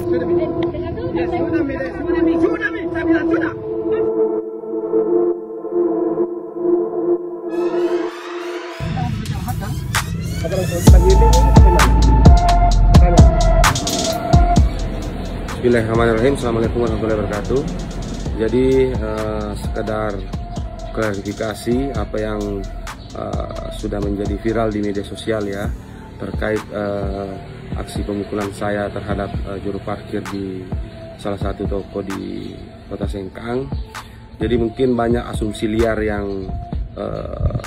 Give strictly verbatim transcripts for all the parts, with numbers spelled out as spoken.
sudah Mi. Ya sudah Mi, sudah Mi, sudah Mi, saya bilang sudah. Bismillahirrahmanirrahim. Assalamualaikum warahmatullahi wabarakatuh. Jadi uh, sekedar klarifikasi apa yang uh, sudah menjadi viral di media sosial ya, terkait uh, aksi pemukulan saya terhadap uh, juru parkir di salah satu toko di Kota Sengkang. Jadi mungkin banyak asumsi liar yang uh,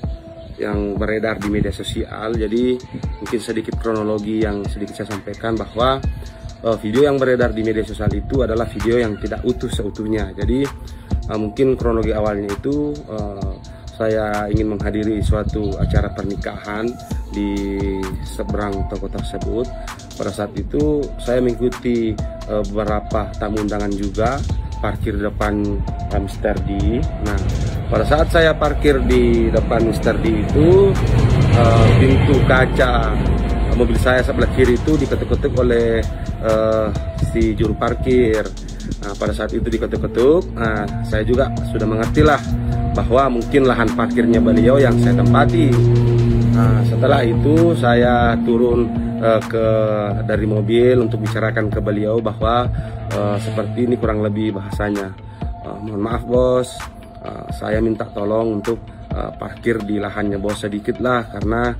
yang beredar di media sosial. Jadi mungkin sedikit kronologi yang sedikit saya sampaikan bahwa uh, video yang beredar di media sosial itu adalah video yang tidak utuh seutuhnya. Jadi uh, mungkin kronologi awalnya itu uh, saya ingin menghadiri suatu acara pernikahan di seberang toko tersebut. Pada saat itu saya mengikuti uh, beberapa tamu undangan juga parkir di depan Mister D. Nah, pada saat saya parkir di depan Mister D itu, uh, pintu kaca mobil saya sebelah kiri itu diketuk-ketuk oleh uh, si juru parkir. Nah, pada saat itu diketuk-ketuk, nah, saya juga sudah mengerti lah bahwa mungkin lahan parkirnya beliau yang saya tempati. Nah, setelah itu saya turun uh, ke dari mobil untuk bicarakan ke beliau bahwa uh, seperti ini kurang lebih bahasanya. Uh, mohon maaf bos, uh, saya minta tolong untuk uh, parkir di lahannya bos sedikit lah, karena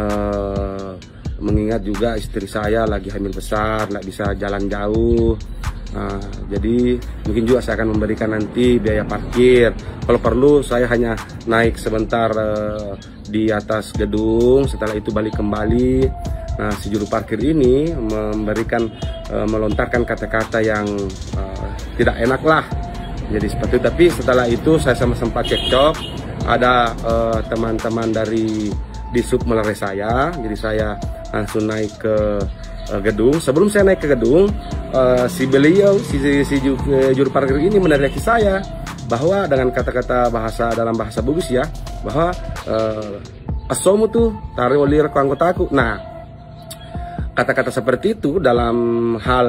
uh, mengingat juga istri saya lagi hamil besar, nggak bisa jalan jauh. Nah, jadi mungkin juga saya akan memberikan nanti biaya parkir. Kalau perlu saya hanya naik sebentar uh, di atas gedung, setelah itu balik kembali. Nah, si juru parkir ini memberikan uh, melontarkan kata-kata yang uh, tidak enak lah. Jadi seperti itu. Tapi setelah itu saya sama sempat cekcok. Ada teman-teman uh, dari di sub melerai saya. Jadi saya langsung naik ke uh, gedung. Sebelum saya naik ke gedung, uh, si beliau, si, si, si juru parkir ini meneriaki saya bahwa dengan kata-kata bahasa dalam bahasa Bugis ya, bahwa uh, asomu tuh taruh lir ke anggotaku. Nah, kata-kata seperti itu dalam hal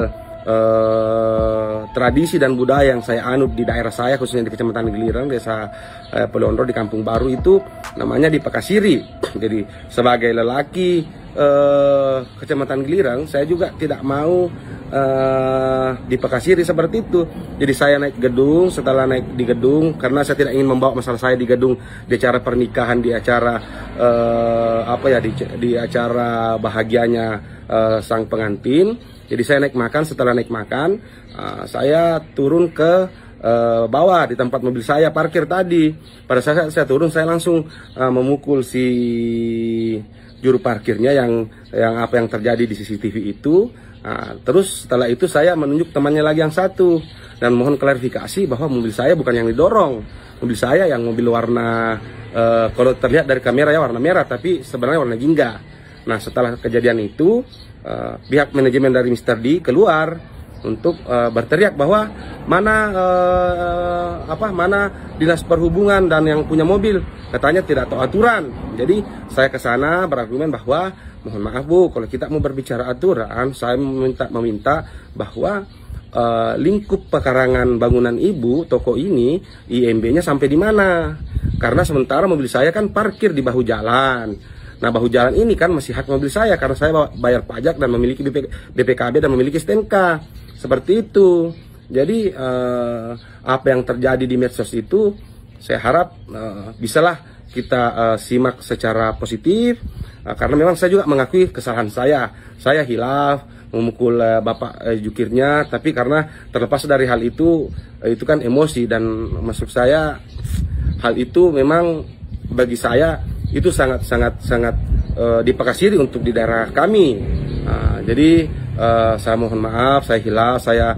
uh, tradisi dan budaya yang saya anut di daerah saya, khususnya di Kecamatan Giliran, Desa uh, Pelondro di Kampung Baru itu namanya dipekasiri. Jadi sebagai lelaki uh, Kecamatan Giliran, saya juga tidak mau Uh, dipekasiri seperti itu. Jadi saya naik gedung. Setelah naik di gedung, karena saya tidak ingin membawa masalah saya di gedung di acara pernikahan, di acara uh, apa ya di, di acara bahagianya uh, sang pengantin. Jadi saya naik makan. Setelah naik makan, uh, saya turun ke uh, bawah di tempat mobil saya parkir tadi. Pada saat saya turun, saya langsung uh, memukul si juru parkirnya yang yang apa yang terjadi di C C T V itu. Nah, terus setelah itu saya menunjuk temannya lagi yang satu dan mohon klarifikasi bahwa mobil saya bukan yang didorong. Mobil saya yang mobil warna uh, kalau terlihat dari kamera ya warna merah, tapi sebenarnya warna jingga. Nah, setelah kejadian itu uh, pihak manajemen dari Mister D keluar untuk uh, berteriak bahwa mana uh, apa mana dinas perhubungan dan yang punya mobil katanya tidak tahu aturan. Jadi saya ke sana berargumen bahwa mohon maaf Bu, kalau kita mau berbicara aturan, saya meminta meminta bahwa uh, lingkup pekarangan bangunan ibu toko ini I M B-nya sampai di mana? Karena sementara mobil saya kan parkir di bahu jalan. Nah, bahu jalan ini kan masih hak mobil saya karena saya bayar pajak dan memiliki B P K B dan memiliki S T N K. Seperti itu. Jadi uh, apa yang terjadi di medsos itu saya harap uh, bisalah kita uh, simak secara positif. Uh, karena memang saya juga mengakui kesalahan saya. Saya hilaf memukul uh, bapak uh, jukirnya, tapi karena terlepas dari hal itu, uh, itu kan emosi dan maksud saya hal itu memang bagi saya itu sangat sangat sangat uh, dipekasiri untuk di daerah kami. Uh, jadi uh, saya mohon maaf, saya hilaf, saya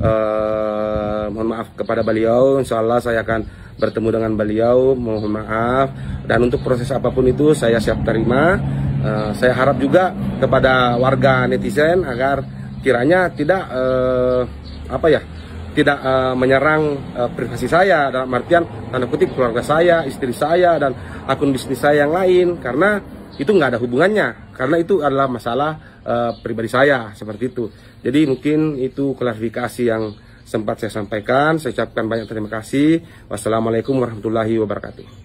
uh, mohon maaf kepada beliau. Insya Allah saya akan bertemu dengan beliau, mohon maaf. Dan untuk proses apapun itu saya siap terima. Uh, saya harap juga kepada warga netizen agar kiranya tidak uh, apa ya tidak uh, menyerang uh, privasi saya, dalam artian tanda kutip keluarga saya, istri saya dan akun bisnis saya yang lain, karena itu nggak ada hubungannya, karena itu adalah masalah uh, pribadi saya seperti itu. Jadi mungkin itu klarifikasi yang sempat saya sampaikan. Saya ucapkan banyak terima kasih. Wassalamualaikum warahmatullahi wabarakatuh.